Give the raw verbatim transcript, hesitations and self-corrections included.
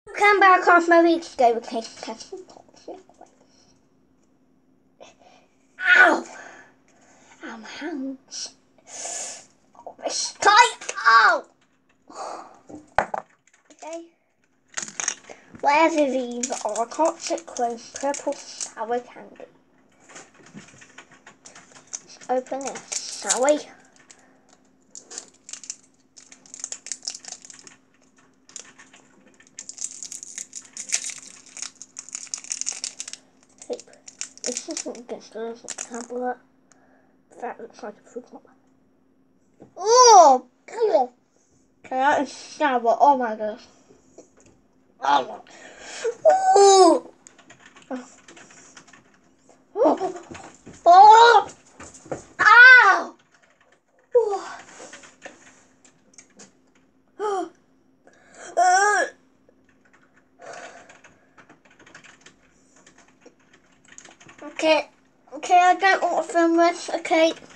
Come back off my weeks ago with case testing. Ow! Ow, my hands. Oh, this tight. Ow! Okay. Where's these are toxic clone purple sour candy. Let's open this, shall we? This isn't good, so there's a tablet. That looks like a fruit pop. Oh! Okay, that is sour. Oh my gosh. Oh! Oh! Oh! Oh! Ow! Oh! Oh! Uh. Okay, okay, I don't want to film this, okay.